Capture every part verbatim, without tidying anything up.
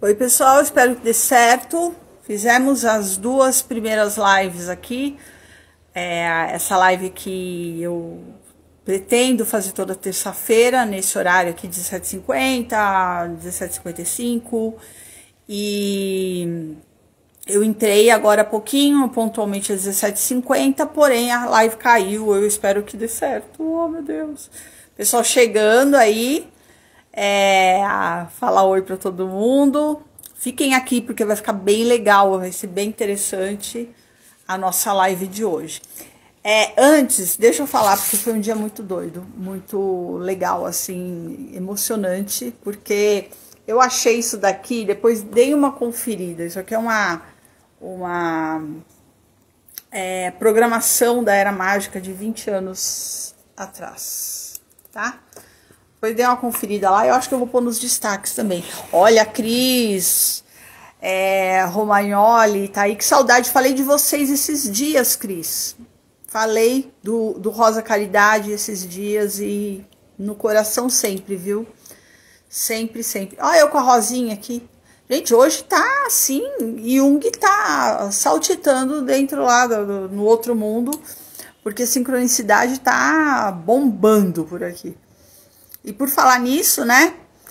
Oi pessoal, espero que dê certo. Fizemos as duas primeiras lives aqui. É, essa live que eu pretendo fazer toda terça-feira, nesse horário aqui, dezessete e cinquenta, dezessete e cinquenta e cinco. E eu entrei agora há pouquinho, pontualmente às dezessete e cinquenta, porém a live caiu. Eu espero que dê certo. Oh, meu Deus. Pessoal chegando aí. É, falar oi para todo mundo. Fiquem aqui porque vai ficar bem legal, vai ser bem interessante a nossa live de hoje. É, antes, deixa eu falar, porque foi um dia muito doido, muito legal, assim, emocionante, porque eu achei isso daqui, depois dei uma conferida. Isso aqui é uma, uma é, programação da Era Mágica de vinte anos atrás, tá? Depois dei uma conferida lá, eu acho que eu vou pôr nos destaques também. Olha, Cris, é, Romagnoli, tá aí, que saudade. Falei de vocês esses dias, Cris. Falei do, do Rosa Caridade esses dias e no coração sempre, viu? Sempre, sempre. Olha eu com a Rosinha aqui. Gente, hoje tá assim, Jung tá saltitando dentro lá, do, no outro mundo, porque a sincronicidade tá bombando por aqui. E por falar nisso, né,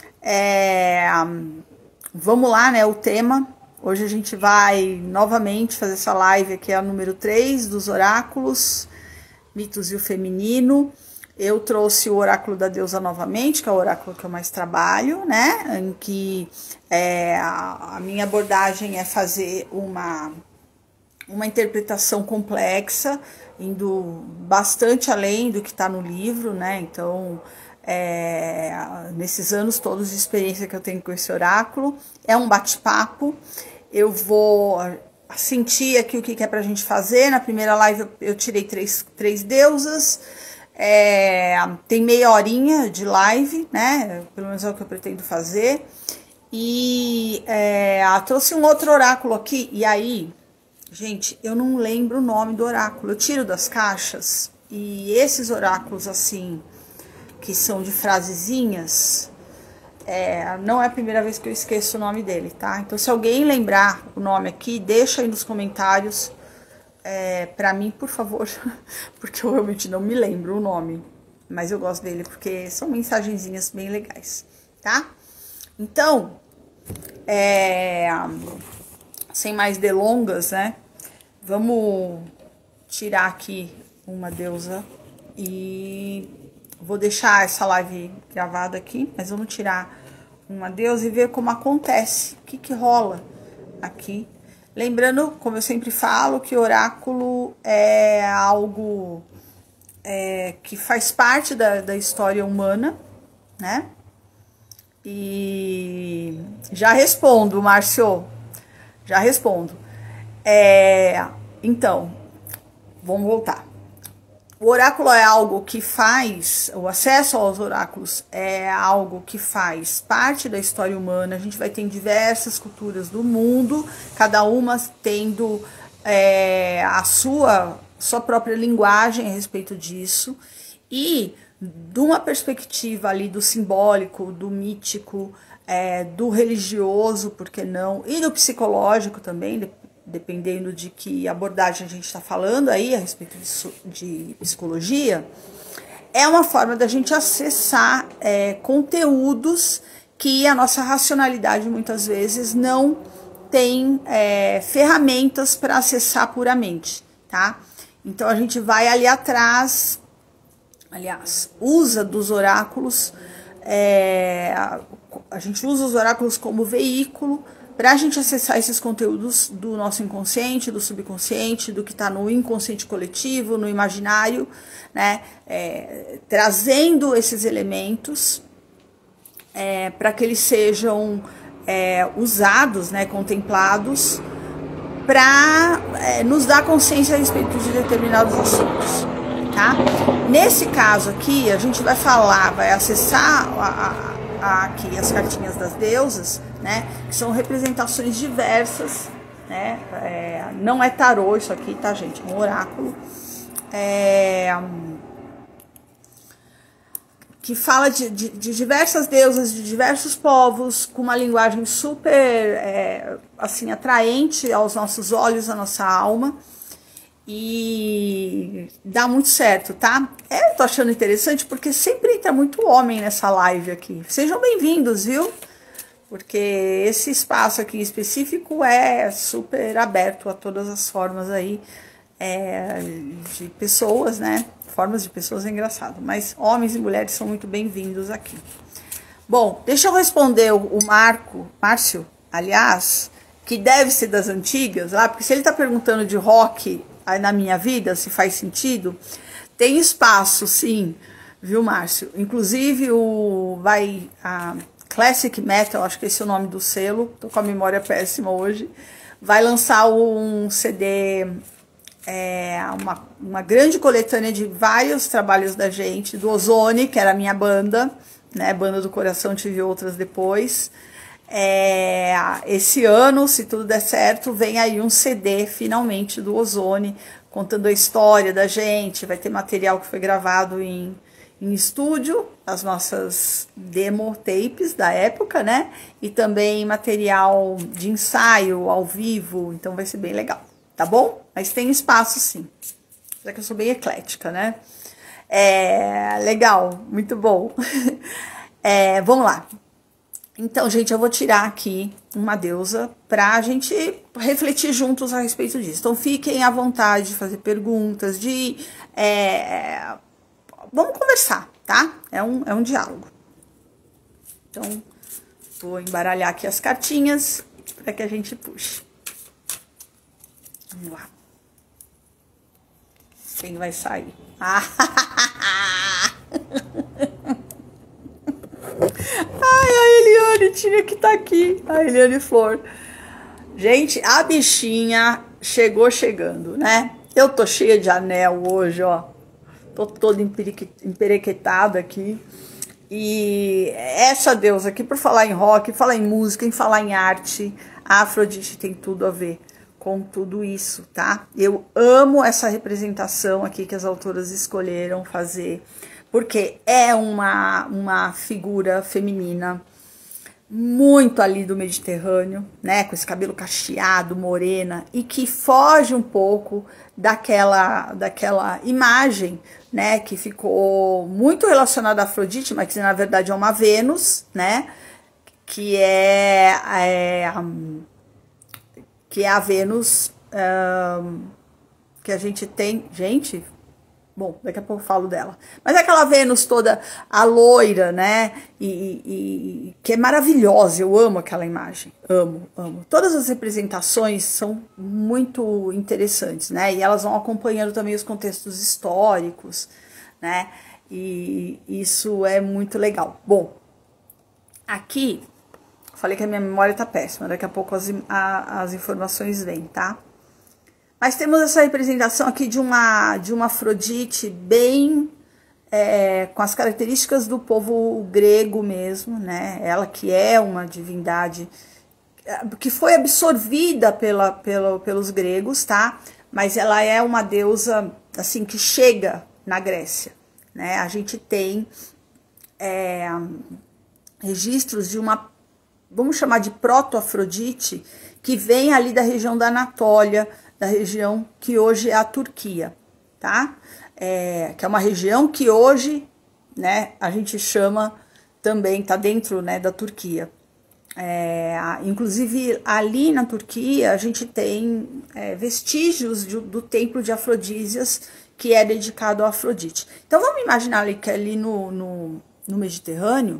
é, vamos lá, né, o tema. Hoje a gente vai novamente fazer essa live aqui, é a número três dos oráculos, mitos e o feminino. Eu trouxe o oráculo da deusa novamente, que é o oráculo que eu mais trabalho, né, em que é, a, a minha abordagem é fazer uma, uma interpretação complexa, indo bastante além do que está no livro, né, então... É, nesses anos todos de experiência que eu tenho com esse oráculo, é um bate-papo. Eu vou sentir aqui o que é pra gente fazer. Na primeira live eu, eu tirei três, três deusas, é, tem meia horinha de live, né, pelo menos é o que eu pretendo fazer. E é, trouxe um outro oráculo aqui, e aí, gente, eu não lembro o nome do oráculo, eu tiro das caixas, e esses oráculos assim, que são de frasezinhas, é, não é a primeira vez que eu esqueço o nome dele, tá? Então, se alguém lembrar o nome aqui, deixa aí nos comentários é, pra mim, por favor, porque eu realmente não me lembro o nome, mas eu gosto dele porque são mensagenzinhas bem legais, tá? Então, é, sem mais delongas, né? Vamos tirar aqui uma deusa e... Vou deixar essa live gravada aqui, mas vamos tirar uma deusa e ver como acontece, o que que rola aqui. Lembrando, como eu sempre falo, que oráculo é algo é, que faz parte da, da história humana, né? E já respondo, Márcio, já respondo. É, então, vamos voltar. O oráculo é algo que faz, o acesso aos oráculos é algo que faz parte da história humana. A gente vai ter em diversas culturas do mundo, cada uma tendo é, a sua, sua própria linguagem a respeito disso. E de uma perspectiva ali do simbólico, do mítico, é, do religioso, por que não, e do psicológico também, dependendo de que abordagem a gente está falando aí a respeito de, de psicologia, é uma forma da gente acessar é, conteúdos que a nossa racionalidade muitas vezes não tem é, ferramentas para acessar puramente, tá? Então a gente vai ali atrás, aliás, usa dos oráculos, é, a gente usa os oráculos como veículo para a gente acessar esses conteúdos do nosso inconsciente, do subconsciente, do que está no inconsciente coletivo, no imaginário, né? É, trazendo esses elementos é, para que eles sejam é, usados, né, contemplados, para é, nos dar consciência a respeito de determinados assuntos, tá? Nesse caso aqui, a gente vai falar, vai acessar a, a, aqui as cartinhas das deusas, né, que são representações diversas, né, é, não é tarô isso aqui, tá, gente, é um oráculo, é, que fala de, de, de diversas deusas, de diversos povos, com uma linguagem super, é, assim, atraente aos nossos olhos, à nossa alma. E dá muito certo, tá? Eu tô achando interessante porque sempre entra muito homem nessa live aqui. Sejam bem-vindos, viu? Porque esse espaço aqui específico é super aberto a todas as formas aí é, de pessoas, né? Formas de pessoas é engraçado, mas homens e mulheres são muito bem-vindos aqui. Bom, deixa eu responder o Marco, Márcio, aliás, que deve ser das antigas, lá, porque se ele tá perguntando de rock aí na minha vida, se faz sentido, tem espaço, sim, viu, Márcio? Inclusive, o vai a Classic Metal, acho que esse é o nome do selo, tô com a memória péssima hoje, vai lançar um C D, é, uma, uma grande coletânea de vários trabalhos da gente, do Ozone, que era a minha banda, né, Banda do Coração, tive outras depois. É, esse ano, se tudo der certo, vem aí um C D finalmente do Ozone, contando a história da gente. Vai ter material que foi gravado em, em estúdio, as nossas demo tapes da época, né? E também material de ensaio ao vivo, então vai ser bem legal, tá bom? Mas tem espaço sim, já que eu sou bem eclética, né? É, legal, muito bom. É, vamos lá. Então, gente, eu vou tirar aqui uma deusa para a gente refletir juntos a respeito disso. Então, fiquem à vontade de fazer perguntas, de... É, vamos conversar, tá? É um, é um diálogo. Então, vou embaralhar aqui as cartinhas para que a gente puxe. Vamos lá. Quem vai sair? Ah! Ai, a Eliane tinha que estar tá aqui. A Eliane Flor. Gente, a bichinha chegou chegando, né? Eu tô cheia de anel hoje, ó. Tô toda emperequetada aqui. E essa deusa aqui, por falar em rock, falar em música, em falar em arte, a Afrodite tem tudo a ver com tudo isso, tá? Eu amo essa representação aqui que as autoras escolheram fazer, porque é uma, uma figura feminina muito ali do Mediterrâneo, né, com esse cabelo cacheado, morena, e que foge um pouco daquela, daquela imagem, né, que ficou muito relacionada a Afrodite, mas que na verdade é uma Vênus, né, que é, é que é a Vênus um, que a gente tem, gente, bom, daqui a pouco eu falo dela, mas é aquela Vênus toda a loira, né, e, e, e que é maravilhosa, eu amo aquela imagem, amo, amo. Todas as representações são muito interessantes, né, e elas vão acompanhando também os contextos históricos, né, e isso é muito legal. Bom, aqui, falei que a minha memória tá péssima, daqui a pouco as, a, as informações vêm, tá? Mas temos essa representação aqui de uma, de uma Afrodite bem é, com as características do povo grego mesmo, né? Ela que é uma divindade que foi absorvida pela, pela, pelos gregos, tá? Mas ela é uma deusa, assim, que chega na Grécia, né? A gente tem é, registros de uma, vamos chamar de proto-Afrodite, que vem ali da região da Anatólia, da região que hoje é a Turquia, tá? É, que é uma região que hoje, né, a gente chama também, tá dentro, né, da Turquia. É, inclusive, ali na Turquia, a gente tem é, vestígios de, do templo de Afrodísias, que é dedicado a Afrodite. Então, vamos imaginar ali que ali no, no, no Mediterrâneo,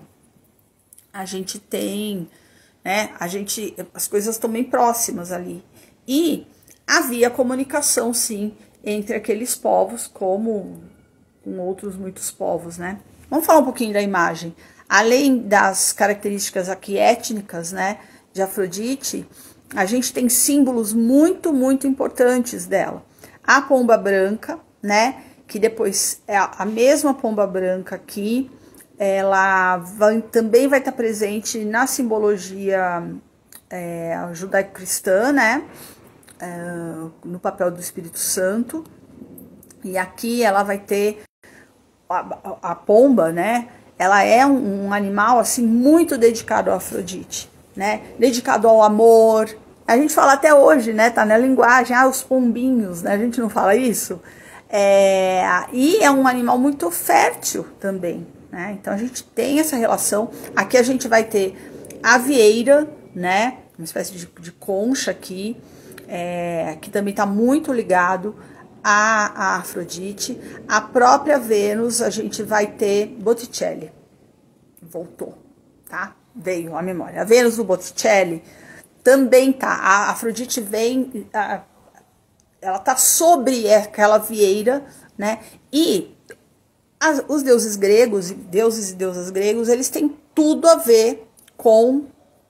a gente tem, né, a gente, as coisas estão bem próximas ali. E havia comunicação, sim, entre aqueles povos, como com outros muitos povos, né? Vamos falar um pouquinho da imagem. Além das características aqui étnicas, né, de Afrodite, a gente tem símbolos muito, muito importantes dela. A pomba branca, né, que depois é a mesma pomba branca aqui, ela vai, também vai estar presente na simbologia é, judaico-cristã, né, é, no papel do Espírito Santo. E aqui ela vai ter a, a, a pomba, né, ela é um, um animal assim muito dedicado a Afrodite, né? Dedicado ao amor. A gente fala até hoje, né? Tá na linguagem, ah, os pombinhos, né? A gente não fala isso. É, e é um animal muito fértil também, né? Então a gente tem essa relação. Aqui a gente vai ter a vieira, né? Uma espécie de, de concha aqui, é, que também tá muito ligado a, a Afrodite. A própria Vênus, a gente vai ter Botticelli. Voltou, tá? Veio a memória. A Vênus do Botticelli também tá. A Afrodite vem, a, ela tá sobre aquela vieira, né? E as, os deuses gregos, deuses e deusas gregos, eles têm tudo a ver com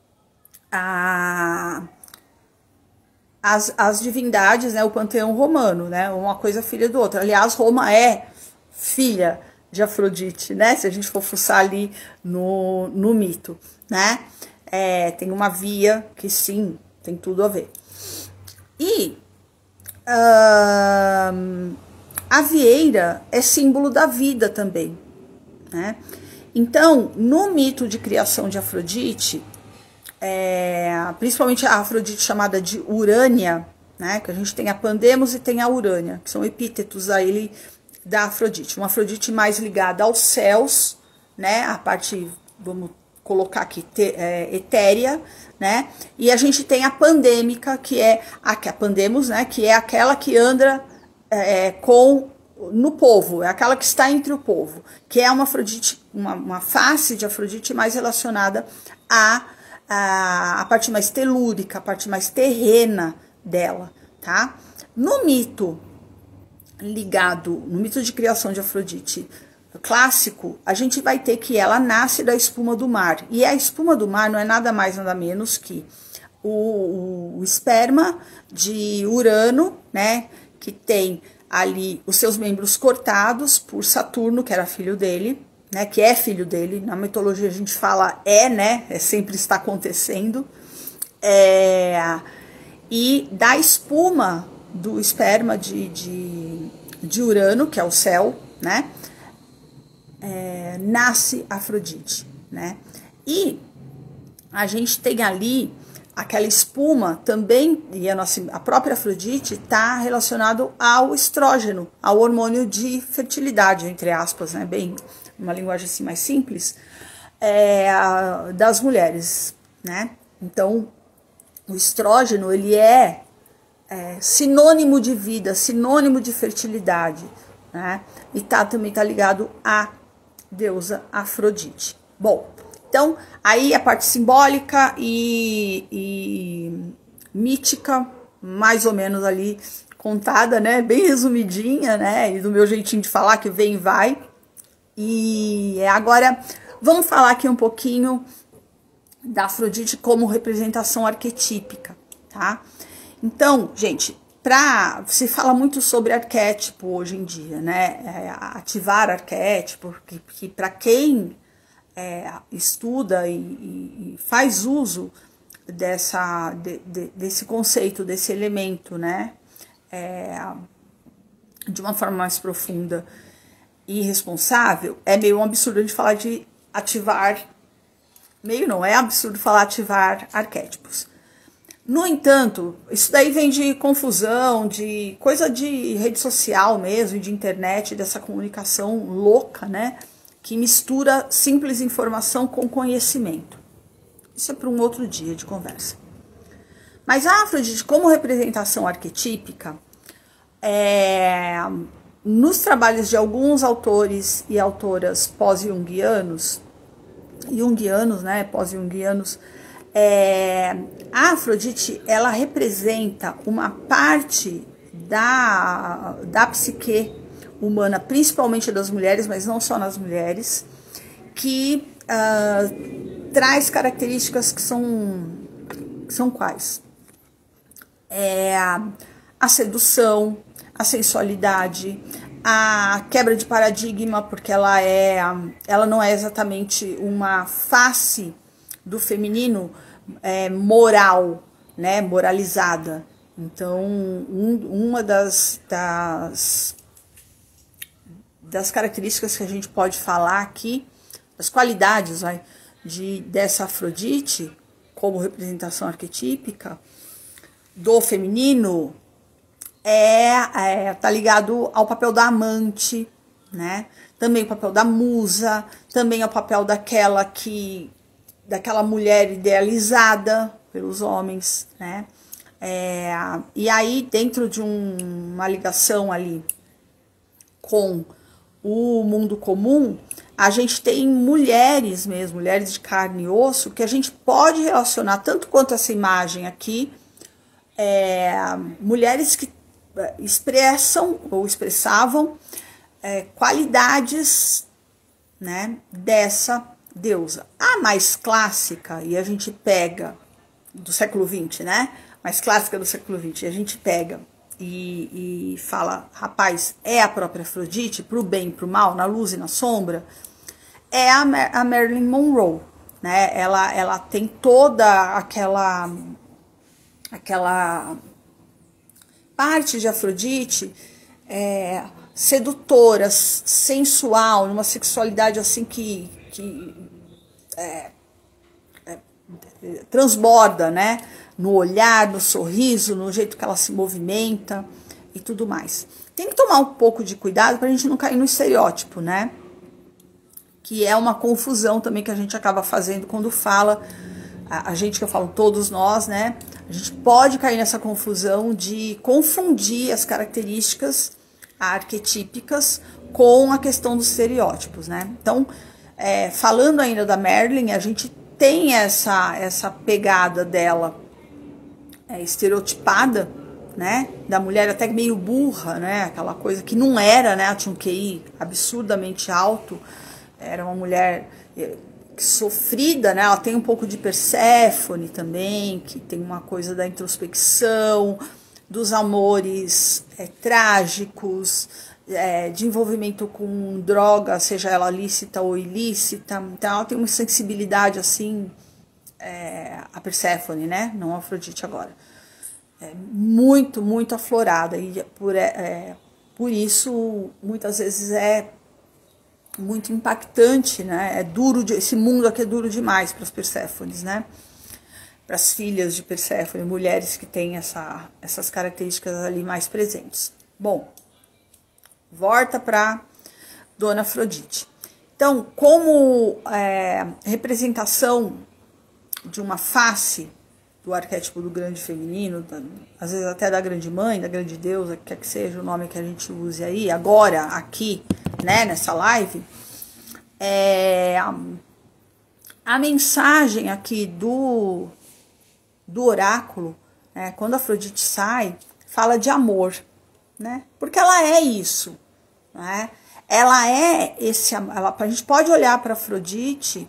a... As, as divindades, né, o panteão romano, né, uma coisa filha do outro. Aliás, Roma é filha de Afrodite, né, se a gente for fuçar ali no, no mito, né, é, tem uma via que sim, tem tudo a ver. E uh, a vieira é símbolo da vida também, né, então, no mito de criação de Afrodite, É, principalmente a Afrodite chamada de Urânia, né, que a gente tem a Pandemos e tem a Urânia, que são epítetos aí da Afrodite. Uma Afrodite mais ligada aos céus, né, a parte, vamos colocar aqui, te, é, etérea, né, e a gente tem a Pandêmica, que é a, a Pandemos, né, que é aquela que anda é, com no povo, é aquela que está entre o povo, que é uma Afrodite, uma, uma face de Afrodite mais relacionada a A, a parte mais telúrica, a parte mais terrena dela, tá? No mito ligado, no mito de criação de Afrodite clássico, a gente vai ter que ela nasce da espuma do mar. E a espuma do mar não é nada mais, nada menos que o, o, o esperma de Urano, né? Que tem ali os seus membros cortados por Saturno, que era filho dele, né, que é filho dele. Na mitologia a gente fala é, né, é sempre está acontecendo, é, e da espuma do esperma de, de, de Urano, que é o céu, né, é, nasce Afrodite, né, e a gente tem ali aquela espuma também, e a, nossa, a própria Afrodite está relacionado ao estrógeno, ao hormônio de fertilidade, entre aspas, né, bem, uma linguagem assim mais simples, é, das mulheres, né? Então, o estrógeno, ele é, é sinônimo de vida, sinônimo de fertilidade, né? E tá, também tá ligado à deusa Afrodite. Bom, então, aí a parte simbólica e, e mítica, mais ou menos ali contada, né? Bem resumidinha, né? E do meu jeitinho de falar, que vem e vai. E agora vamos falar aqui um pouquinho da Afrodite como representação arquetípica, tá? Então, gente, pra, se fala muito sobre arquétipo hoje em dia, né? É, ativar arquétipo, que, que para quem é, estuda e, e, e faz uso dessa, de, de, desse conceito, desse elemento, né? É, de uma forma mais profunda irresponsável, é meio um absurdo a gente falar de ativar, meio não, é absurdo falar ativar arquétipos. No entanto, isso daí vem de confusão, de coisa de rede social mesmo, de internet, dessa comunicação louca, né, que mistura simples informação com conhecimento. Isso é para um outro dia de conversa. Mas a Afrodite, como representação arquetípica, é... nos trabalhos de alguns autores e autoras pós-junguianos, junguianos, né, pós-junguianos, é, a Afrodite, ela representa uma parte da, da psique humana, principalmente das mulheres, mas não só nas mulheres, que uh, traz características que são, que são quais? É, a sedução, a sensualidade, a quebra de paradigma, porque ela é, ela não é exatamente uma face do feminino é, moral, né, moralizada. Então, um, uma das, das, das características que a gente pode falar aqui as qualidades, vai, de, dessa Afrodite, como representação arquetípica, do feminino, é, é tá ligado ao papel da amante, né? Também o papel da musa, também ao papel daquela que daquela mulher idealizada pelos homens, né? É, e aí, dentro de um, uma ligação ali com o mundo comum, a gente tem mulheres mesmo, mulheres de carne e osso, que a gente pode relacionar, tanto quanto essa imagem aqui, é, mulheres que expressam ou expressavam é, qualidades, né, dessa deusa. A mais clássica, e a gente pega do século vinte, né? Mais clássica do século vinte, e a gente pega e, e fala, rapaz, é a própria Afrodite, pro bem e pro mal, na luz e na sombra, é a, Mar a Marilyn Monroe, né? Ela, ela tem toda aquela, aquela parte de Afrodite é, sedutora, sensual, numa sexualidade assim que, que é, é, transborda, né? No olhar, no sorriso, no jeito que ela se movimenta e tudo mais. Tem que tomar um pouco de cuidado para a gente não cair no estereótipo, né? Que é uma confusão também que a gente acaba fazendo quando fala, a, a gente que eu falo, todos nós, né? A gente pode cair nessa confusão de confundir as características arquetípicas com a questão dos estereótipos, né? Então, é, falando ainda da Marilyn, a gente tem essa, essa pegada dela é, estereotipada, né? Da mulher até meio burra, né? Aquela coisa que não era, né? Ela tinha um Q I absurdamente alto, era uma mulher sofrida, né? Ela tem um pouco de Perséfone também, que tem uma coisa da introspecção, dos amores é, trágicos, é, de envolvimento com droga, seja ela lícita ou ilícita. Então ela tem uma sensibilidade assim, é, a Perséfone, né? Não a Afrodite agora. É muito, muito aflorada, e por, é, por isso muitas vezes é muito impactante, né? É duro, de, esse mundo aqui é duro demais para as Perséfones, né? Para as filhas de Perséfone, mulheres que têm essa, essas características ali mais presentes. Bom, volta para Dona Afrodite. Então, como é, representação de uma face do arquétipo do grande feminino, da, às vezes até da grande mãe, da grande deusa, quer que seja o nome que a gente use aí, agora, aqui, né, nessa live, é, a, a mensagem aqui do, do oráculo, né, quando a Afrodite sai, fala de amor, né, porque ela é isso, né, ela é esse, ela, a gente pode olhar para Afrodite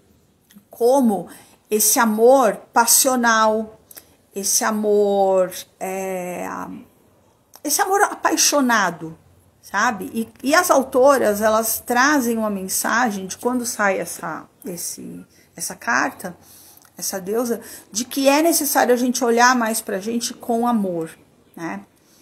como esse amor passional, esse amor, é, esse amor apaixonado, sabe? E, e as autoras, elas trazem uma mensagem de quando sai essa, esse, essa carta, essa deusa, de que é necessário a gente olhar mais pra gente com amor, né?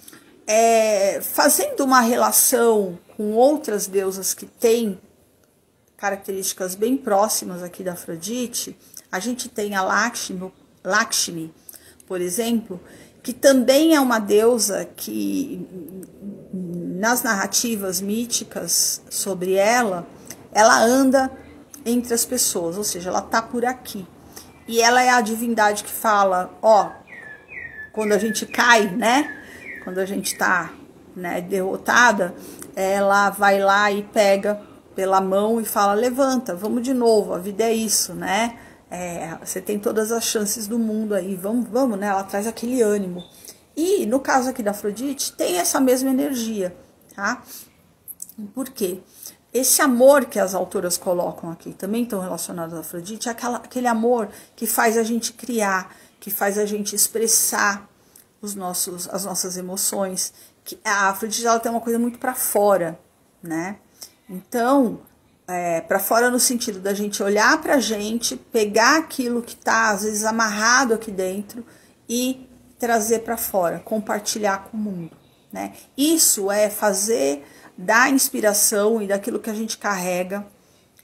É, fazendo uma relação com outras deusas que têm características bem próximas aqui da Afrodite, a gente tem a Lakshmi, Lakshmi, por exemplo, que também é uma deusa que, nas narrativas míticas sobre ela, ela anda entre as pessoas, ou seja, ela tá por aqui. E ela é a divindade que fala, ó, quando a gente cai, né, quando a gente tá, né, derrotada, ela vai lá e pega pela mão e fala, levanta, vamos de novo, a vida é isso, né? É, você tem todas as chances do mundo aí, vamos, vamos, né? Ela traz aquele ânimo. E no caso aqui da Afrodite, tem essa mesma energia, tá? Por quê? Esse amor que as autoras colocam aqui, também estão relacionados à Afrodite, é aquela, aquele amor que faz a gente criar, que faz a gente expressar os nossos, as nossas emoções. Que a Afrodite, ela tem uma coisa muito para fora, né? Então, é, para fora no sentido da gente olhar pra gente, pegar aquilo que tá, às vezes, amarrado aqui dentro e trazer para fora, compartilhar com o mundo, né? Isso é fazer da inspiração e daquilo que a gente carrega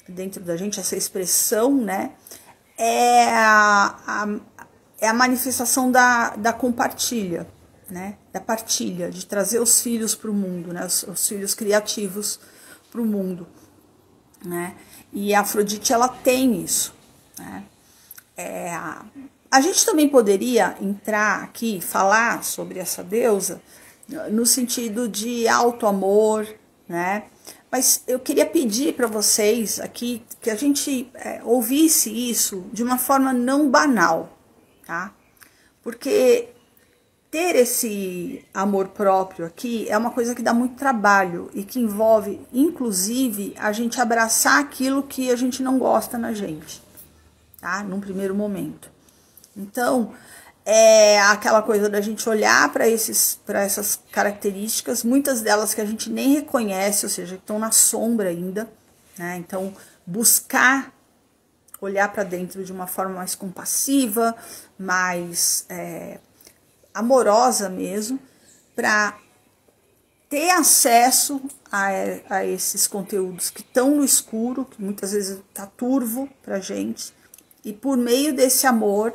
dentro da gente, essa expressão, né, é a, a, é a manifestação da, da compartilha, né, da partilha, de trazer os filhos para o mundo, né, os, os filhos criativos para o mundo, né, e a Afrodite, ela tem isso, né. É, a gente também poderia entrar aqui, falar sobre essa deusa, no sentido de alto amor, né, mas eu queria pedir para vocês aqui que a gente é, ouvisse isso de uma forma não banal, tá? Porque ter esse amor próprio aqui é uma coisa que dá muito trabalho e que envolve, inclusive, a gente abraçar aquilo que a gente não gosta na gente, tá? Num primeiro momento. Então, é aquela coisa da gente olhar para esses, para essas características, muitas delas que a gente nem reconhece, ou seja, que estão na sombra ainda, né? Então, buscar olhar para dentro de uma forma mais compassiva, mais é, amorosa mesmo, para ter acesso a, a esses conteúdos que estão no escuro, que muitas vezes está turvo para a gente, e por meio desse amor,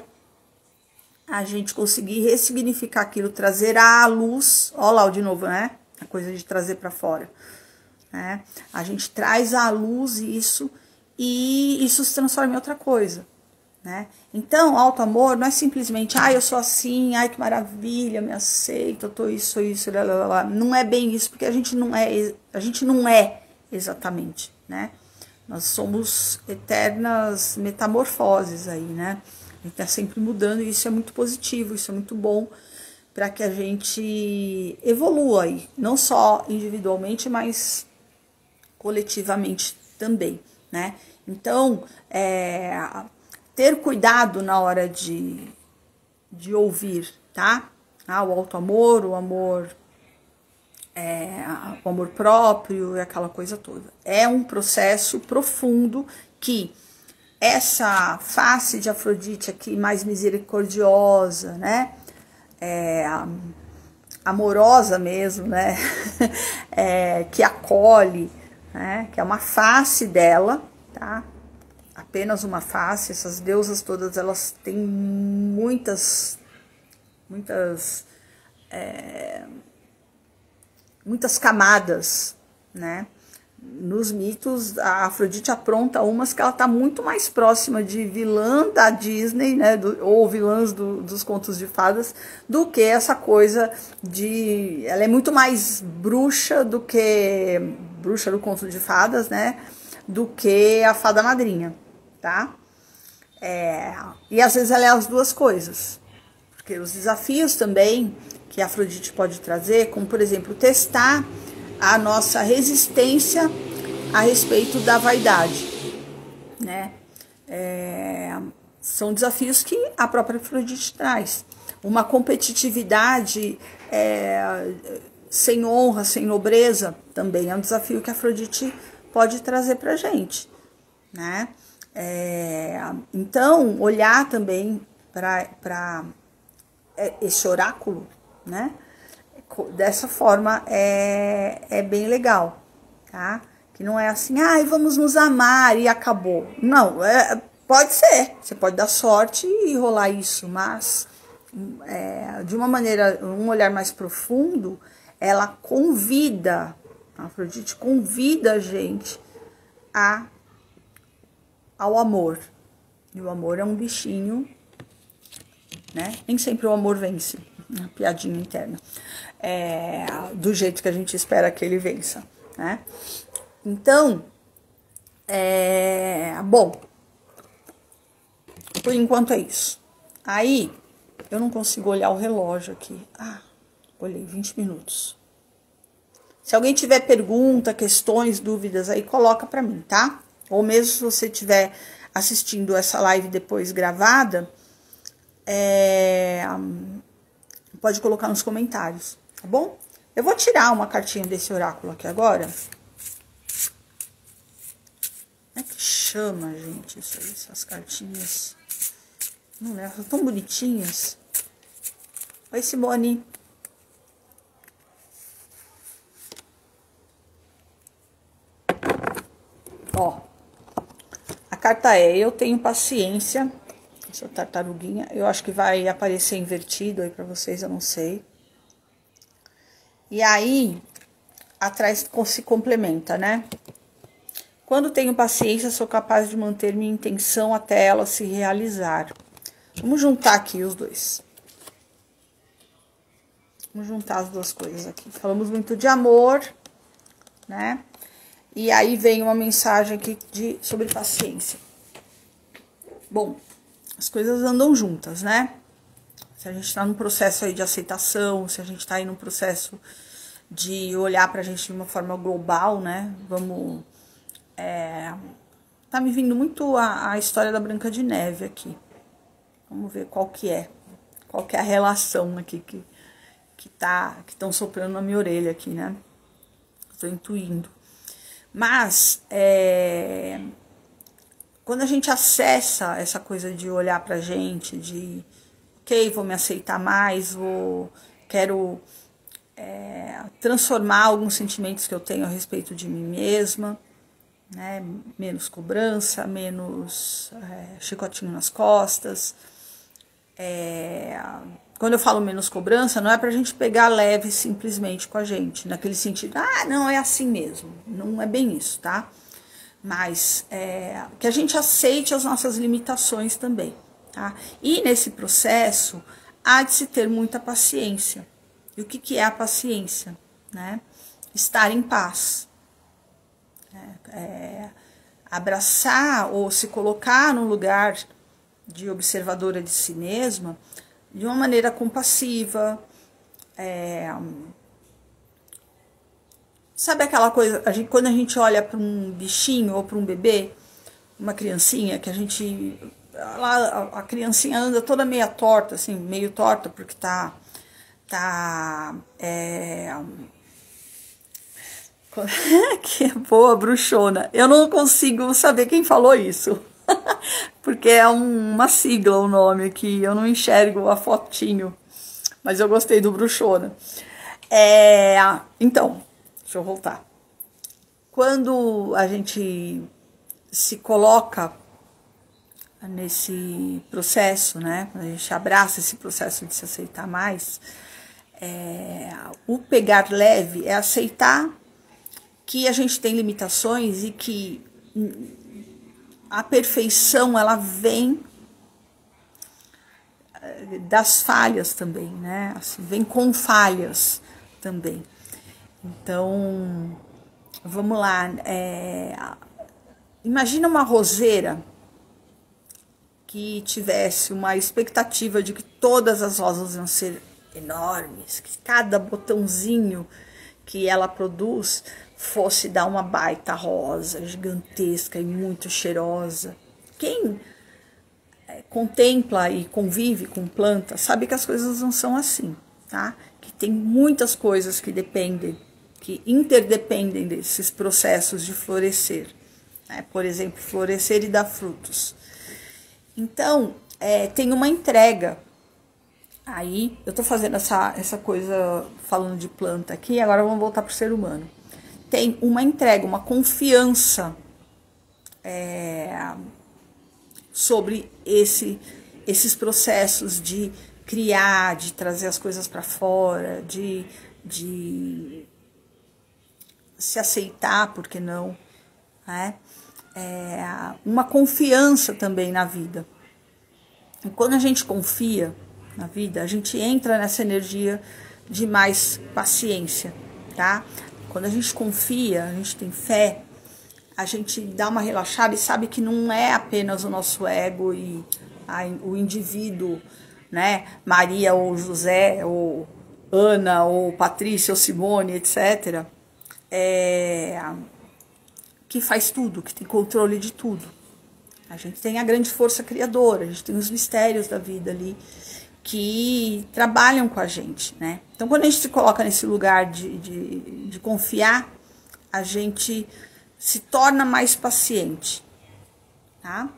a gente conseguir ressignificar aquilo, trazer à luz, ó lá de novo, né? A coisa de trazer para fora, né? A gente traz à luz isso e isso se transforma em outra coisa, né? Então, alto amor não é simplesmente, ai, eu sou assim, ai, que maravilha, me aceito, eu tô isso, isso, lá, lá, lá. Não é bem isso, porque a gente não é, a gente não é exatamente, né? Nós somos eternas metamorfoses aí, né? A gente tá sempre mudando e isso é muito positivo, isso é muito bom para que a gente evolua aí, não só individualmente, mas coletivamente também, né? Então, é, ter cuidado na hora de, de ouvir, tá? Ah, o alto amor, o amor, é, o amor próprio e aquela coisa toda. É um processo profundo que essa face de Afrodite aqui mais misericordiosa, né, é, amorosa mesmo, né, é, que acolhe, né, que é uma face dela, tá, apenas uma face. Essas deusas todas, elas têm muitas, muitas, é, muitas camadas, né. Nos mitos, a Afrodite apronta umas que ela tá muito mais próxima de vilã da Disney, né, do, ou vilãs do, dos contos de fadas, do que essa coisa de... Ela é muito mais bruxa do que... Bruxa do conto de fadas, né, do que a fada madrinha, tá? É, e às vezes ela é as duas coisas. Porque os desafios também que a Afrodite pode trazer, como por exemplo, testar a nossa resistência a respeito da vaidade, né? É, são desafios que a própria Afrodite traz. Uma competitividade é, sem honra, sem nobreza, também é um desafio que a Afrodite pode trazer pra gente, né? É, então, olhar também para esse oráculo, né? Dessa forma é, é bem legal, tá? Que não é assim, ai, vamos nos amar e acabou. Não, é, pode ser, você pode dar sorte e rolar isso, mas é, de uma maneira, um olhar mais profundo, ela convida, a Afrodite convida a gente a, ao amor. E o amor é um bichinho, né? Nem sempre o amor vence, uma piadinha interna. É, do jeito que a gente espera que ele vença, né? Então, é, bom, por enquanto é isso. Aí, eu não consigo olhar o relógio aqui. Ah, olhei, vinte minutos. Se alguém tiver pergunta, questões, dúvidas aí, coloca pra mim, tá? Ou mesmo se você estiver assistindo essa live depois gravada, é, pode colocar nos comentários. Tá bom? Eu vou tirar uma cartinha desse oráculo aqui agora. Como é que chama, gente, isso aí, essas cartinhas? Não lembro, são tão bonitinhas. Oi, Simone. Ó, carta é: eu tenho paciência. Essa tartaruguinha, eu acho que vai aparecer invertido aí pra vocês, eu não sei. E aí, atrás se complementa, né? Quando tenho paciência, sou capaz de manter minha intenção até ela se realizar. Vamos juntar aqui os dois. Vamos juntar as duas coisas aqui. Falamos muito de amor, né? E aí vem uma mensagem aqui de, sobre paciência. Bom, as coisas andam juntas, né? Se a gente tá num processo aí de aceitação, se a gente tá aí num processo de olhar pra gente de uma forma global, né? Vamos... É, tá me vindo muito a, a história da Branca de Neve aqui. Vamos ver qual que é. Qual que é a relação aqui que, que tá... Que estão soprando na minha orelha aqui, né? Tô intuindo. Mas, é... quando a gente acessa essa coisa de olhar pra gente, de, ok, vou me aceitar mais, vou, quero é, transformar alguns sentimentos que eu tenho a respeito de mim mesma, né, menos cobrança, menos é, chicotinho nas costas. É, quando eu falo menos cobrança, não é pra gente pegar leve simplesmente com a gente, naquele sentido, ah, não, é assim mesmo, não é bem isso, tá? Mas é, que a gente aceite as nossas limitações também, tá? E nesse processo, há de se ter muita paciência. E o que, que é a paciência? Né? Estar em paz. É, é, abraçar ou se colocar no lugar de observadora de si mesma de uma maneira compassiva, é, sabe aquela coisa, a gente, quando a gente olha para um bichinho ou para um bebê, uma criancinha, que a gente... Lá, a criancinha anda toda meia torta, assim, meio torta, porque tá... tá é, que boa, bruxona. Eu não consigo saber quem falou isso. Porque é um, uma sigla o nome aqui, eu não enxergo a fotinho. Mas eu gostei do bruxona. É, então... Deixa eu voltar. Quando a gente se coloca nesse processo, né? Quando a gente abraça esse processo de se aceitar mais, é, o pegar leve é aceitar que a gente tem limitações e que a perfeição, ela vem das falhas também, né? Assim, vem com falhas também. Então, vamos lá, é, imagina uma roseira que tivesse uma expectativa de que todas as rosas iam ser enormes, que cada botãozinho que ela produz fosse dar uma baita rosa, gigantesca e muito cheirosa. Quem é, contempla e convive com planta sabe que as coisas não são assim, tá? Que tem muitas coisas que dependem, que interdependem desses processos de florescer, né? Por exemplo, florescer e dar frutos. Então, é, tem uma entrega. Aí, eu tô fazendo essa, essa coisa, falando de planta aqui, agora vamos voltar pro ser humano. Tem uma entrega, uma confiança é, sobre esse, esses processos de criar, de trazer as coisas para fora, de... de se aceitar, por que não, né? É uma confiança também na vida. E quando a gente confia na vida, a gente entra nessa energia de mais paciência, tá? Quando a gente confia, a gente tem fé, a gente dá uma relaxada e sabe que não é apenas o nosso ego e a, o indivíduo, né? Maria ou José, ou Ana, ou Patrícia, ou Simone, etcétera, É, que faz tudo, que tem controle de tudo. A gente tem a grande força criadora, a gente tem os mistérios da vida ali que trabalham com a gente, né? Então, quando a gente se coloca nesse lugar de, de, de confiar, a gente se torna mais paciente, tá?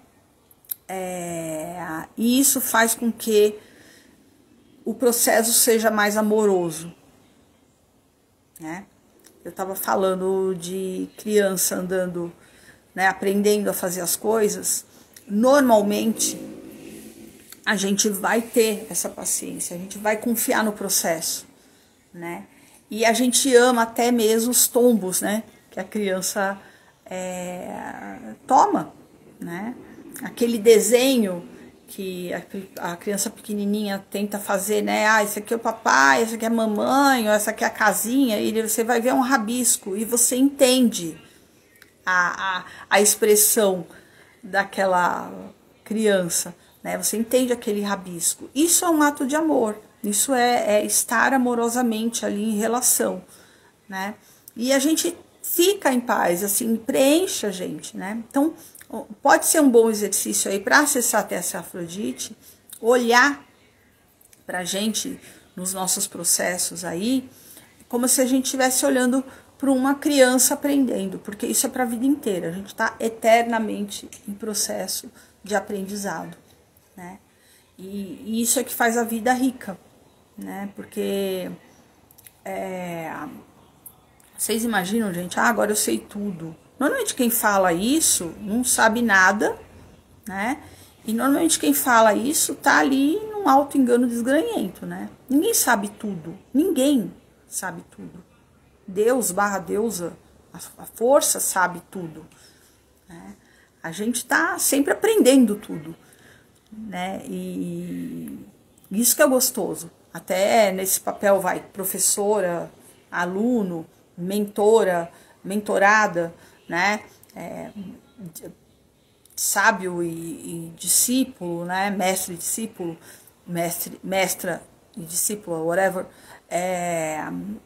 É, e isso faz com que o processo seja mais amoroso, né? Eu estava falando de criança andando, né, aprendendo a fazer as coisas, normalmente a gente vai ter essa paciência, a gente vai confiar no processo, né? E a gente ama até mesmo os tombos, né, que a criança é, toma, né? Aquele desenho que a, a criança pequenininha tenta fazer, né? Ah, esse aqui é o papai, esse aqui é a mamãe, ou essa aqui é a casinha, e você vai ver um rabisco e você entende a, a, a expressão daquela criança, né? Você entende aquele rabisco. Isso é um ato de amor, isso é, é estar amorosamente ali em relação, né? E a gente fica em paz, assim, preenche a gente, né? Então, pode ser um bom exercício aí para acessar até essa Afrodite, olhar pra gente nos nossos processos aí, como se a gente estivesse olhando para uma criança aprendendo, porque isso é para a vida inteira, a gente está eternamente em processo de aprendizado, né? E, e isso é que faz a vida rica, né? Porque é, vocês imaginam, gente, ah, agora eu sei tudo. Normalmente quem fala isso não sabe nada, né? E normalmente quem fala isso tá ali num auto-engano desgranhento, né? Ninguém sabe tudo, ninguém sabe tudo. Deus barra deusa, a força sabe tudo, né? A gente tá sempre aprendendo tudo, né? E isso que é gostoso. Até nesse papel vai professora, aluno, mentora, mentorada, né? É, sábio e, e discípulo, né? Mestre e discípulo, mestre, mestra e discípulo, whatever. É,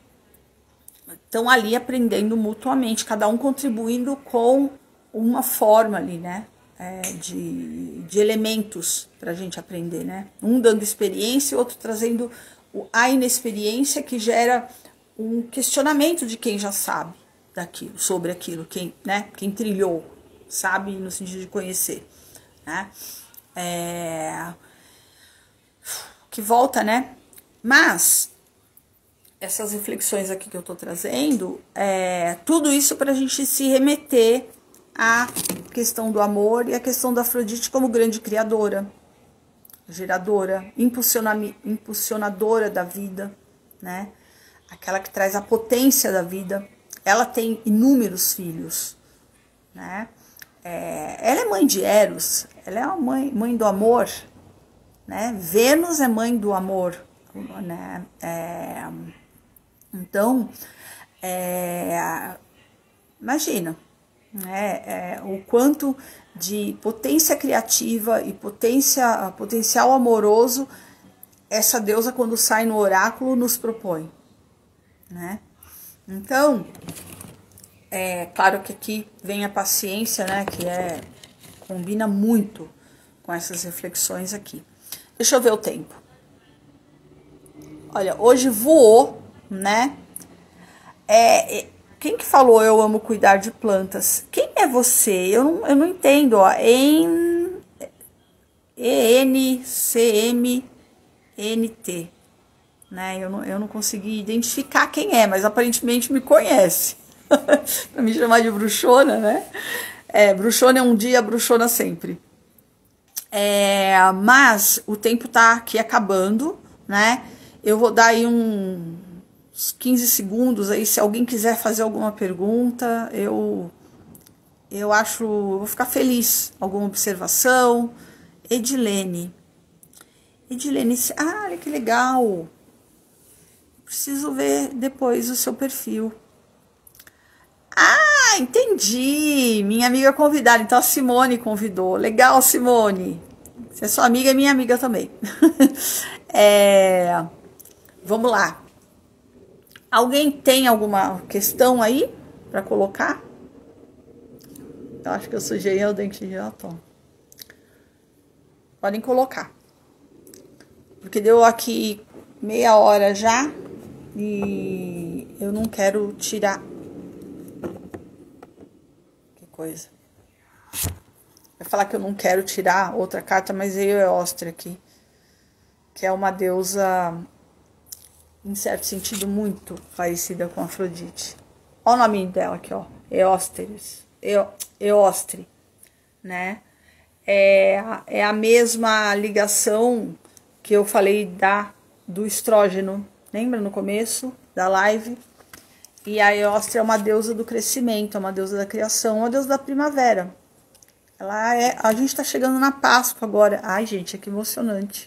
estão ali aprendendo mutuamente, cada um contribuindo com uma forma ali, né? É, de, de elementos para a gente aprender, né? Um dando experiência e outro trazendo a inexperiência que gera um questionamento de quem já sabe daquilo, sobre aquilo, quem, né? Quem trilhou, sabe, no sentido de conhecer, né? É, que volta, né? Mas essas reflexões aqui que eu tô trazendo, é, tudo isso para a gente se remeter à questão do amor e a questão da Afrodite como grande criadora, geradora, impulsionadora da vida, né? Aquela que traz a potência da vida. Ela tem inúmeros filhos, né? É, ela é mãe de Eros, ela é a mãe, mãe do amor, né? Vênus é mãe do amor, né? É, então, é, imagina, né? É, o quanto de potência criativa e potência, potencial amoroso essa deusa, quando sai no oráculo, nos propõe, né? Então, é claro que aqui vem a paciência, né? Que é, combina muito com essas reflexões aqui. Deixa eu ver o tempo. Olha, hoje voou, né? É, quem que falou eu amo cuidar de plantas? Quem é você? Eu não, eu não entendo, ó. Em E N C M N T, né? Eu não, eu não consegui identificar quem é, mas aparentemente me conhece. Pra me chamar de bruxona, né? É, bruxona é um dia, bruxona sempre. É, mas o tempo tá aqui acabando, né? Eu vou dar aí um, uns quinze segundos aí, se alguém quiser fazer alguma pergunta, eu, eu acho, eu vou ficar feliz. Alguma observação? Edilene. Edilene, ah, olha que legal. Preciso ver depois o seu perfil. Ah, entendi. Minha amiga convidada. Então a Simone convidou. Legal, Simone. Se é sua amiga, é minha amiga também. É, vamos lá. Alguém tem alguma questão aí para colocar? Eu acho que eu sujei o dente de latão. Podem colocar. Porque deu aqui meia hora já e eu não quero tirar. Que coisa. Vai falar que eu não quero tirar outra carta, mas veio Eostre aqui, que é uma deusa, em certo sentido, muito parecida com Afrodite. Olha o nome dela aqui, ó. Eósteres. Eu... Eostre, né? É, é a mesma ligação que eu falei da, do estrógeno, lembra no começo da live? E a Eostre é uma deusa do crescimento, é uma deusa da criação, uma deusa da primavera. Ela é, a gente tá chegando na Páscoa agora. Ai, gente, é que emocionante.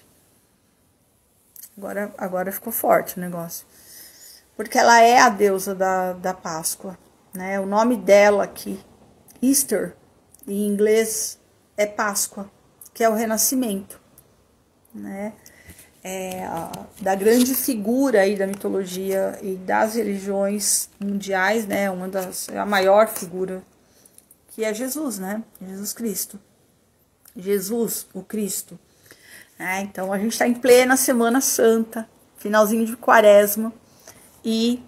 Agora, agora ficou forte o negócio. Porque ela é a deusa da, da Páscoa, né? O nome dela aqui, Easter, em inglês, é Páscoa, que é o renascimento, né? É a, da grande figura aí da mitologia e das religiões mundiais, né? Uma das, é a maior figura, que é Jesus, né? Jesus Cristo. Jesus, o Cristo. É, então a gente está em plena Semana Santa, finalzinho de Quaresma, e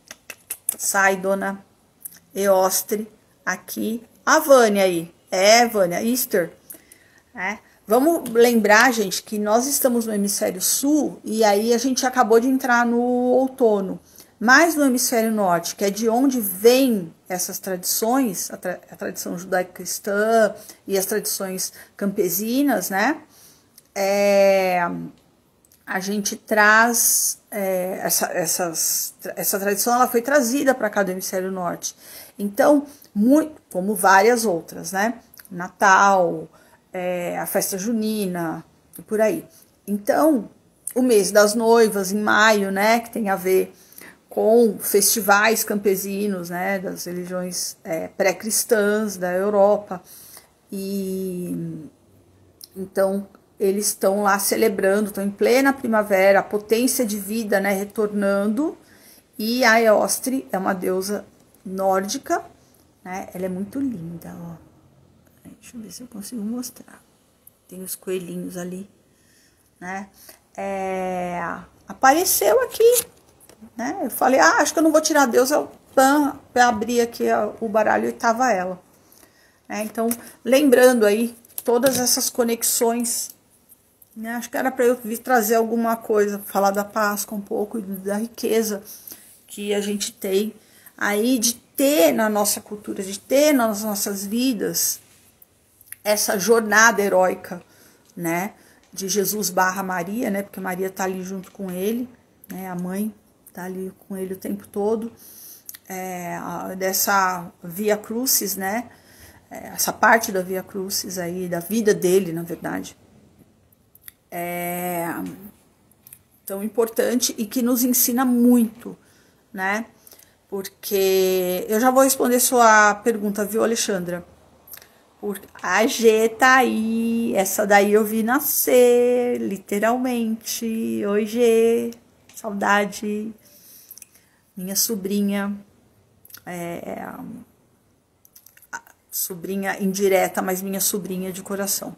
sai Dona Eostre aqui. A Vânia aí, é Vânia, Easter. É. Vamos lembrar, gente, que nós estamos no hemisfério sul e aí a gente acabou de entrar no outono. Mas no hemisfério norte, que é de onde vêm essas tradições, a, tra a tradição judaico-cristã e as tradições campesinas, né? É, a gente traz é, essa, essas, essa tradição, ela foi trazida para cá do hemisfério norte. Então, muito, como várias outras, né? Natal, é, a festa junina e por aí. Então, o mês das noivas, em maio, né? Que tem a ver com festivais campesinos, né? Das religiões é, pré-cristãs da Europa. E então eles estão lá celebrando, estão em plena primavera, a potência de vida, né, retornando. E a Eostre é uma deusa nórdica, né? Ela é muito linda, ó. Deixa eu ver se eu consigo mostrar. Tem os coelhinhos ali, né? É, apareceu aqui, né? Eu falei, ah, acho que eu não vou tirar a deusa. Eu pam, abri aqui o baralho e tava ela. É, então, lembrando aí todas essas conexões, né? Acho que era para eu vir trazer alguma coisa, falar da Páscoa um pouco e da riqueza que a gente tem aí de ter na nossa cultura, de ter nas nossas vidas essa jornada heróica, né? De Jesus barra Maria, né? Porque Maria tá ali junto com ele, né? A mãe tá ali com ele o tempo todo, é, dessa Via Crucis, né? Essa parte da Via Crucis aí, da vida dele, na verdade, é tão importante e que nos ensina muito, né? Porque eu já vou responder sua pergunta, viu, Alexandra? Porque a G tá aí, essa daí eu vi nascer, literalmente. Oi, G, saudade. Minha sobrinha, é, sobrinha indireta, mas minha sobrinha de coração.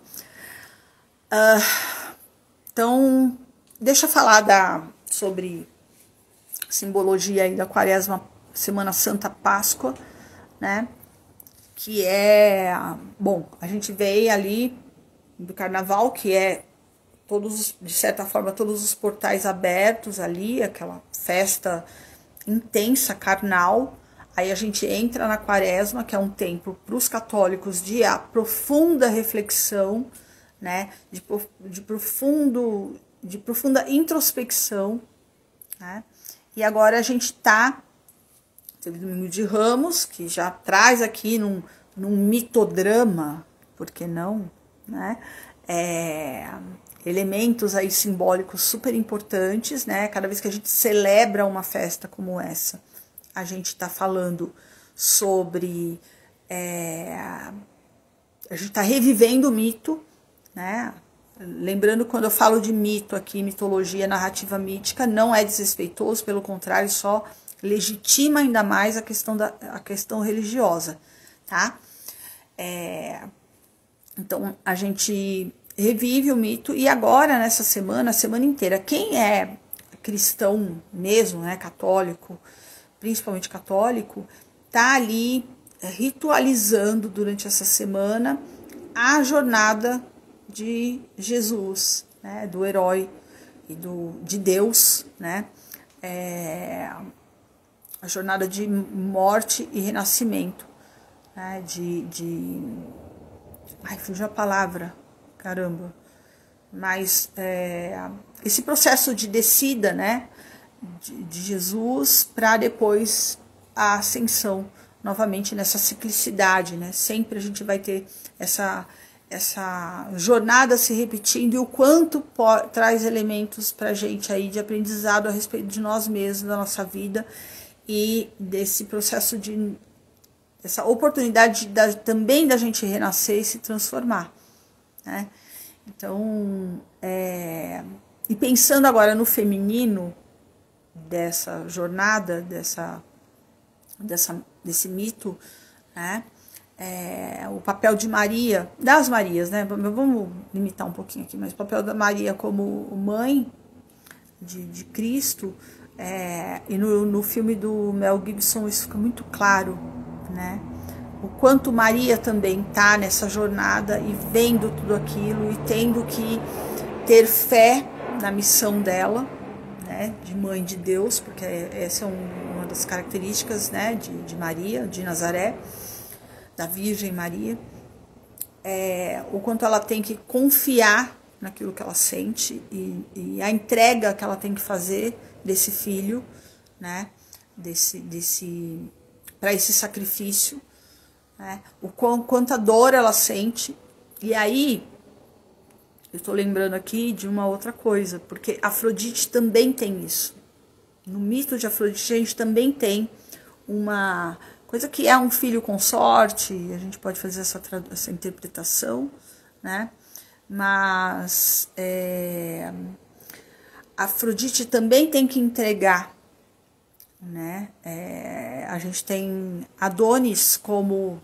Uh, então, deixa eu falar da, sobre simbologia aí da Quaresma, Semana Santa, Páscoa, né? Que é, bom, a gente veio ali do Carnaval, que é todos, de certa forma, todos os portais abertos ali, aquela festa intensa, carnal. Aí a gente entra na Quaresma, que é um tempo para os católicos de profunda reflexão, né? De, de, profundo, de profunda introspecção, né? E agora a gente tá, teve o Domingo de Ramos, que já traz aqui num, num mitodrama, por que não, né? É, elementos aí simbólicos super importantes, né? Cada vez que a gente celebra uma festa como essa, a gente está falando sobre, é, a gente está revivendo o mito, né? Lembrando, quando eu falo de mito aqui, mitologia, narrativa mítica, não é desrespeitoso, pelo contrário, só legitima ainda mais a questão, da, a questão religiosa, tá? É, então, a gente revive o mito, e agora, nessa semana, a semana inteira, quem é cristão mesmo, né, católico, principalmente católico, tá ali ritualizando durante essa semana a jornada de Jesus, né, do herói e do, de Deus, né, é, a jornada de morte e renascimento, né, de, de... Ai, fugiu a palavra, caramba. Mas é, esse processo de descida, né, de, de Jesus para depois a ascensão, novamente nessa ciclicidade, né? Sempre a gente vai ter essa, essa jornada se repetindo, e o quanto pode, traz elementos para a gente aí de aprendizado a respeito de nós mesmos, da nossa vida, e desse processo de, essa oportunidade de, da, também da gente renascer e se transformar, né? Então, é, e pensando agora no feminino dessa jornada, dessa, dessa, desse mito, né? É, o papel de Maria, das Marias, né? Vamos limitar um pouquinho aqui, mas o papel da Maria como mãe de, de Cristo, é, e no, no filme do Mel Gibson isso fica muito claro, né? O quanto Maria também está nessa jornada e vendo tudo aquilo e tendo que ter fé na missão dela, né, de mãe de Deus, porque essa é um, uma das características, né, de, de Maria, de Nazaré, da Virgem Maria. É, o quanto ela tem que confiar naquilo que ela sente e, e a entrega que ela tem que fazer desse filho, né, desse, desse, para esse sacrifício. É, o quanta dor ela sente. E aí eu estou lembrando aqui de uma outra coisa, porque Afrodite também tem isso. No mito de Afrodite a gente também tem uma coisa que é um filho consorte, a gente pode fazer essa, essa interpretação, né? Mas é, Afrodite também tem que entregar, né? É, a gente tem Adonis como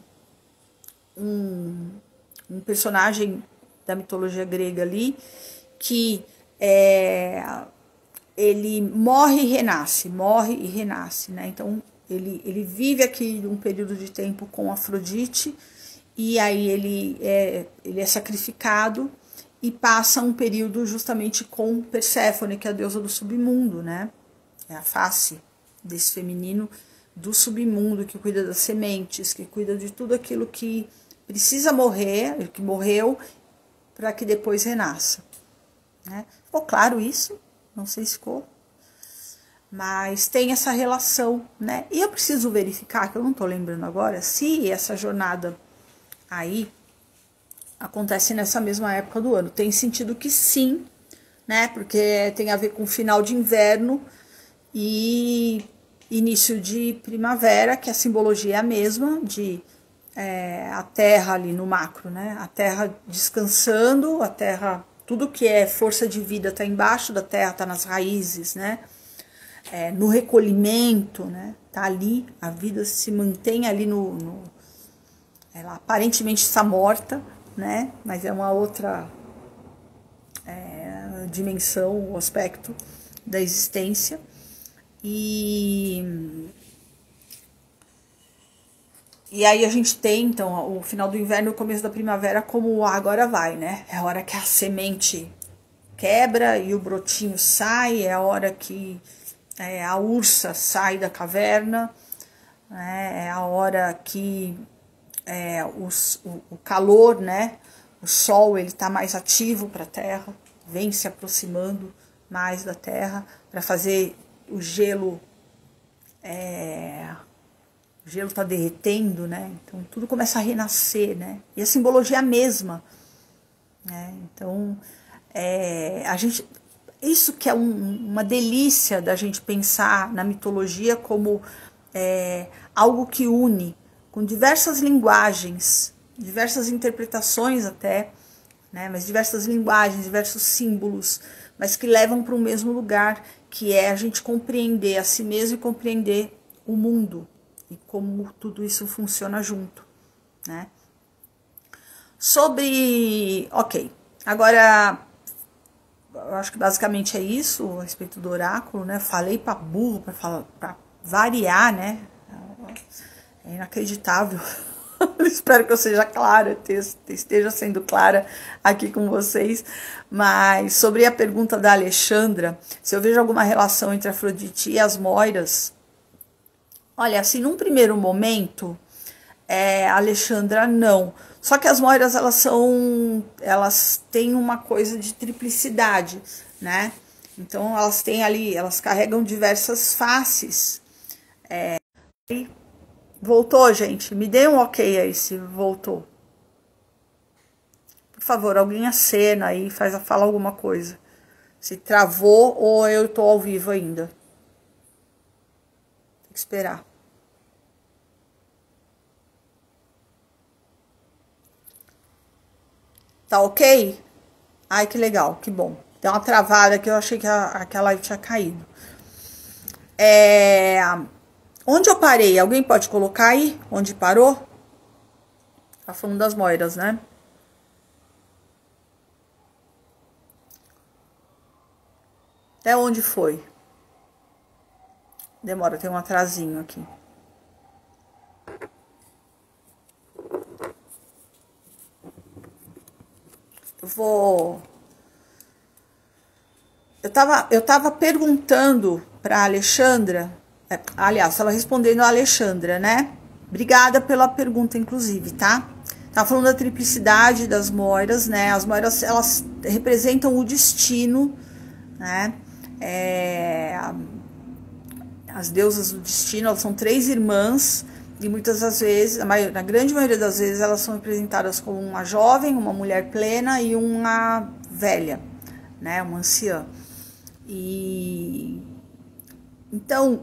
um, um personagem da mitologia grega ali, que é, ele morre e renasce, morre e renasce, né? Então ele, ele vive aqui um período de tempo com Afrodite, e aí ele é, ele é sacrificado e passa um período justamente com Perséfone, que é a deusa do submundo, né? É a face desse feminino do submundo, que cuida das sementes, que cuida de tudo aquilo que precisa morrer, que morreu, para que depois renasça, né? Ficou claro isso? Não sei se ficou, mas tem essa relação, né? E eu preciso verificar, que eu não estou lembrando agora, se essa jornada aí acontece nessa mesma época do ano. Tem sentido que sim, né? Porque tem a ver com final de inverno e início de primavera, que a simbologia é a mesma, de é, a terra ali no macro, né? A terra descansando, a terra, tudo que é força de vida está embaixo da terra, está nas raízes, né? É, no recolhimento, né? Tá ali, a vida se mantém ali no, no ela aparentemente está morta, né? Mas é uma outra é, dimensão, o aspecto da existência. E, e aí a gente tem, então, o final do inverno e o começo da primavera como agora vai, né? É a hora que a semente quebra e o brotinho sai, é a hora que é, a ursa sai da caverna, né? É a hora que é, os, o, o calor, né? O sol, ele tá mais ativo para a terra, vem se aproximando mais da terra para fazer o gelo, é, o gelo tá derretendo, né? Então tudo começa a renascer, né? E a simbologia é a mesma, né? Então é, a gente, isso que é um, uma delícia da gente pensar na mitologia como é, algo que une com diversas linguagens, diversas interpretações até, né? Mas diversas linguagens, diversos símbolos, mas que levam para o mesmo lugar, que é a gente compreender a si mesmo e compreender o mundo e como tudo isso funciona junto, né? Sobre, ok, agora eu acho que basicamente é isso a respeito do oráculo, né? Falei para burro, para falar, para variar, né? É inacreditável. Espero que eu seja clara, esteja sendo clara aqui com vocês. Mas sobre a pergunta da Alexandra, se eu vejo alguma relação entre Afrodite e as Moiras, olha, assim, num primeiro momento, É, Alexandra, não. Só que as moiras, elas são, elas têm uma coisa de triplicidade, né? Então, elas têm ali, elas carregam diversas faces. É, voltou, gente? Me dê um ok aí se voltou. Por favor, alguém acena aí, faz a fala alguma coisa. Se travou ou eu tô ao vivo ainda. Tem que esperar. Tá ok? Ai, que legal, que bom. Deu uma travada que eu achei que a, que a live tinha caído. É... Onde eu parei? Alguém pode colocar aí? Onde parou? Tá falando das moiras, né? Até onde foi? Demora, tem um atrasinho aqui. Eu vou... Eu tava, eu tava perguntando pra Alexandra, é, aliás, tava respondendo a Alexandra, né? Obrigada pela pergunta, inclusive, tá? Tava falando da triplicidade das moiras, né? As moiras, elas representam o destino, né? É, as deusas do destino, elas são três irmãs, e muitas das vezes, na grande maioria das vezes, elas são representadas como uma jovem, uma mulher plena e uma velha, né? Uma anciã. E então,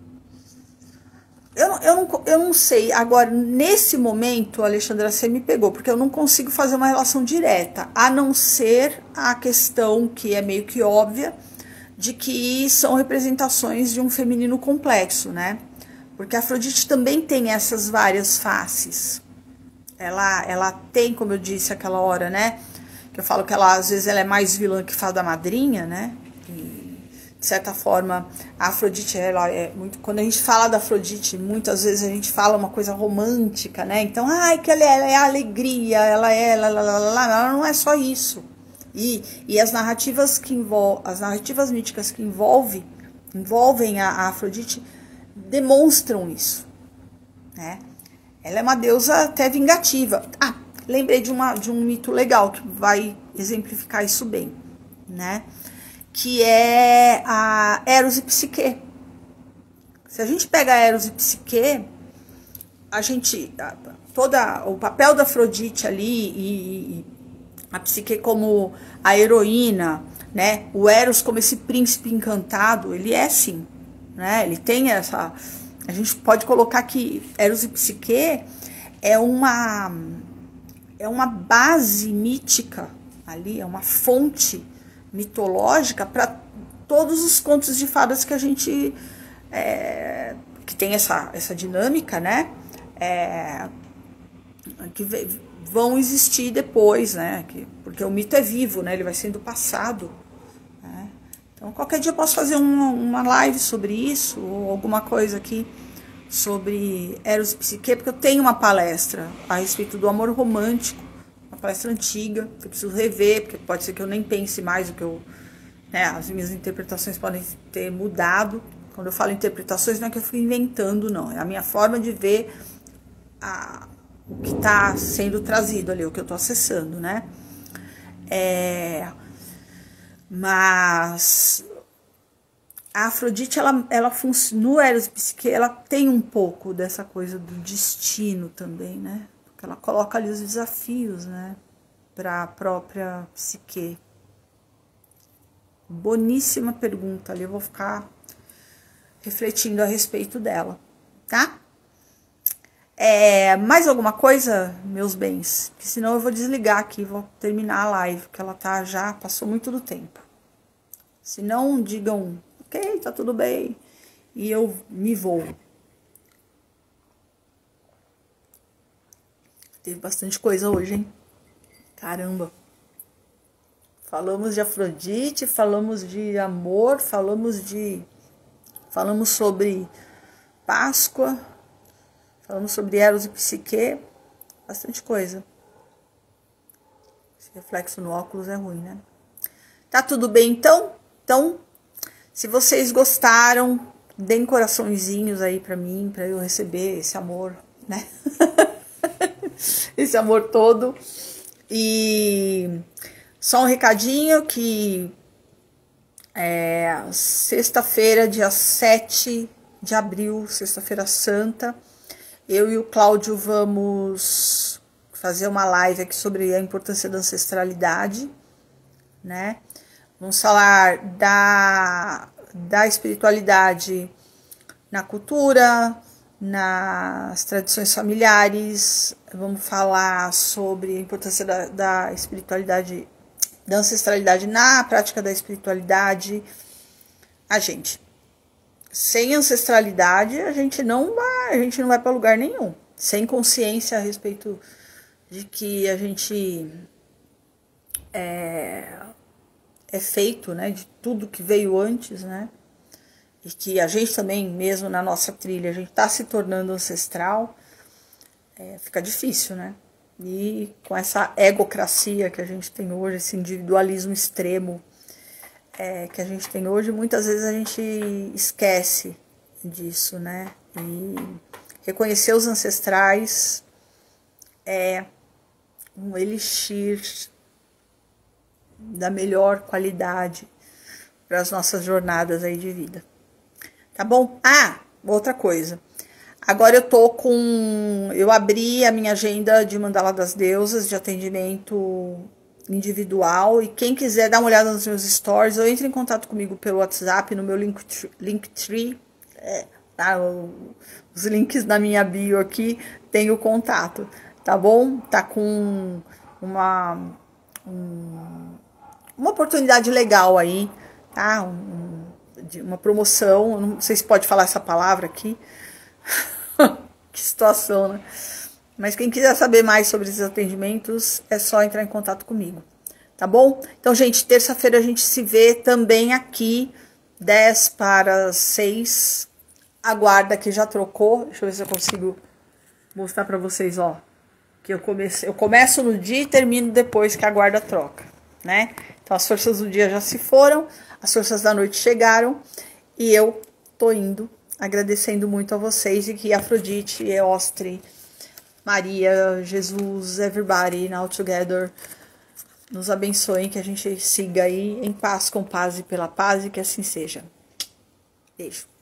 eu, eu, não, eu não sei, agora, nesse momento, Alexandra, você me pegou, porque eu não consigo fazer uma relação direta, a não ser a questão que é meio que óbvia, de que são representações de um feminino complexo, né? Porque a Afrodite também tem essas várias faces. Ela, ela tem, como eu disse aquela hora, né? Que eu falo que ela, às vezes, ela é mais vilã que fada madrinha, né? E, de certa forma, a Afrodite, ela é muito... Quando a gente fala da Afrodite, muitas vezes a gente fala uma coisa romântica, né? Então, ai, que ela é, ela é a alegria, ela é... Ela, ela, ela, ela não é só isso. E, e as narrativas que envolvem... As narrativas míticas que envolvem, envolvem a, a Afrodite demonstram isso, né? Ela é uma deusa até vingativa. Ah, lembrei de, uma, de um mito legal que vai exemplificar isso bem, né? Que é a Eros e Psique. Se a gente pega Eros e Psique, a gente... Toda, o papel da Afrodite ali e, e a Psique como a heroína, né? O Eros como esse príncipe encantado, ele é sim, né? Ele tem essa... A gente pode colocar que Eros e Psique é uma, é uma base mítica ali, é uma fonte mitológica para todos os contos de fadas que a gente... É, que tem essa, essa dinâmica, né? É, que vão existir depois, né? Que, porque o mito é vivo, né? Ele vai sendo passado. Né? Então, qualquer dia eu posso fazer uma, uma live sobre isso, ou alguma coisa aqui sobre Eros e Psique, porque eu tenho uma palestra a respeito do amor romântico, uma palestra antiga, que eu preciso rever, porque pode ser que eu nem pense mais o que eu... Né, as minhas interpretações podem ter mudado. Quando eu falo interpretações, não é que eu fui inventando, não. É a minha forma de ver a, o que está sendo trazido ali, o que eu estou acessando, né? É, mas... A Afrodite, ela, ela no Eros e Psique, ela tem um pouco dessa coisa do destino também, né? Porque ela coloca ali os desafios, né? Para a própria Psique. Boníssima pergunta ali, eu vou ficar refletindo a respeito dela, tá? É, mais alguma coisa, meus bens? Porque senão eu vou desligar aqui, vou terminar a live, porque ela tá já, passou muito do tempo. Se não, digam... Ok, tá tudo bem. E eu me vou. Teve bastante coisa hoje, hein? Caramba. Falamos de Afrodite, falamos de amor, falamos de... Falamos sobre Páscoa, falamos sobre Eros e Psique. Bastante coisa. Esse reflexo no óculos é ruim, né? Tá tudo bem, então? Então... Se vocês gostaram, deem coraçõezinhos aí pra mim, pra eu receber esse amor, né? esse amor todo. E só um recadinho que é, sexta-feira, dia sete de abril, sexta-feira santa, eu e o Cláudio vamos fazer uma live aqui sobre a importância da ancestralidade, né? Vamos falar da, da espiritualidade na cultura, nas tradições familiares, vamos falar sobre a importância da, da espiritualidade, da ancestralidade na prática da espiritualidade. A gente, sem ancestralidade, a gente não vai, a gente não vai para lugar nenhum. Sem consciência a respeito de que a gente é, é feito, né, de tudo que veio antes, né? E que a gente também, mesmo na nossa trilha, a gente está se tornando ancestral, é, fica difícil, né? E com essa egocracia que a gente tem hoje, esse individualismo extremo é, que a gente tem hoje, muitas vezes a gente esquece disso, né? E reconhecer os ancestrais é um elixir da melhor qualidade para as nossas jornadas aí de vida. Tá bom? Ah, outra coisa. Agora eu tô com... Eu abri a minha agenda de Mandala das Deusas, de atendimento individual. E quem quiser dar uma olhada nos meus stories, ou entre em contato comigo pelo WhatsApp, no meu Linktree. Linktree é, tá, os links na minha bio aqui, tem o contato. Tá bom? Tá com uma... Um, uma oportunidade legal aí, tá? Um, de uma promoção, não sei se pode falar essa palavra aqui, que situação, né? Mas quem quiser saber mais sobre esses atendimentos, é só entrar em contato comigo, tá bom? Então, gente, terça-feira a gente se vê também aqui, dez para seis, a guarda que já trocou, deixa eu ver se eu consigo mostrar para vocês, ó, que eu, comece, eu começo no dia e termino depois que a guarda troca, né? Então, as forças do dia já se foram, as forças da noite chegaram e eu tô indo, agradecendo muito a vocês e que Afrodite, Eostre, Maria, Jesus, everybody, now together, nos abençoem, que a gente siga aí em paz, com paz e pela paz e que assim seja. Beijo.